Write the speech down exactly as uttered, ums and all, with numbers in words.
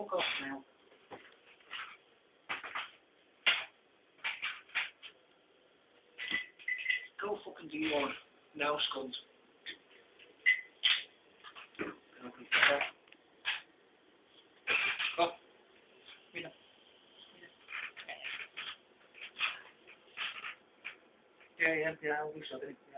ook al snel. Go fucking do you want? Nou, skont. Kom. Binnen. Ja, ja, ja, hoe is dat?